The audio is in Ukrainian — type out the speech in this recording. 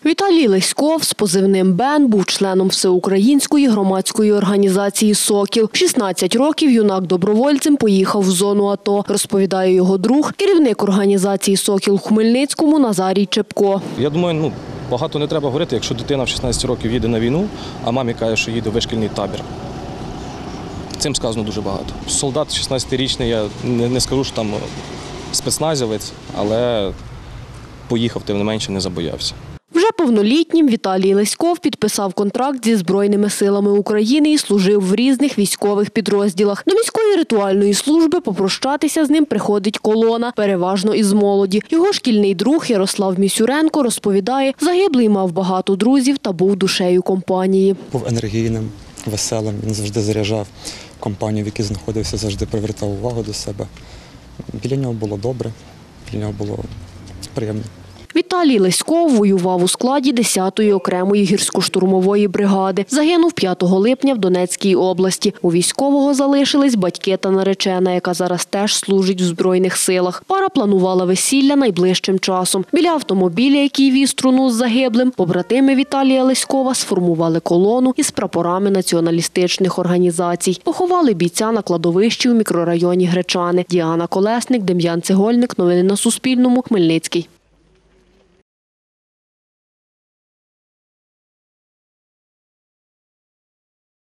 Віталій Леськов з позивним «Бен» був членом всеукраїнської громадської організації «Сокіл». В 16 років юнак добровольцем поїхав в зону АТО, розповідає його друг, керівник організації «Сокіл» в Хмельницькому Назарій Чепко. Я думаю, багато не треба говорити, якщо дитина в 16 років їде на війну, а мамі каже, що їде в вишкільний табір. Цим сказано дуже багато. Солдат 16-річний, я не скажу, що там спецназівець, але поїхав, тим не менше, не забоявся. Вже повнолітнім Віталій Леськов підписав контракт зі Збройними силами України і служив в різних військових підрозділах. До міської ритуальної служби попрощатися з ним приходить колона, переважно із молоді. Його шкільний друг Ярослав Місюренко розповідає, загиблий мав багато друзів та був душею компанії. Був енергійним, веселим, він завжди заряджав компанію, в якій знаходився, завжди привертав увагу до себе. Біля нього було добре, біля нього було приємно. Віталій Леськов воював у складі 10-ї окремої гірсько-штурмової бригади. Загинув 5 липня в Донецькій області. У військового залишились батьки та наречена, яка зараз теж служить в Збройних силах. Пара планувала весілля найближчим часом. Біля автомобіля, який віз труну з загиблим, побратими Віталія Леськова сформували колону із прапорами націоналістичних організацій. Поховали бійця на кладовищі у мікрорайоні Гречани. Діана Колесник, Дем'ян Цегольник. Новини на Суспільному. Хмельницький.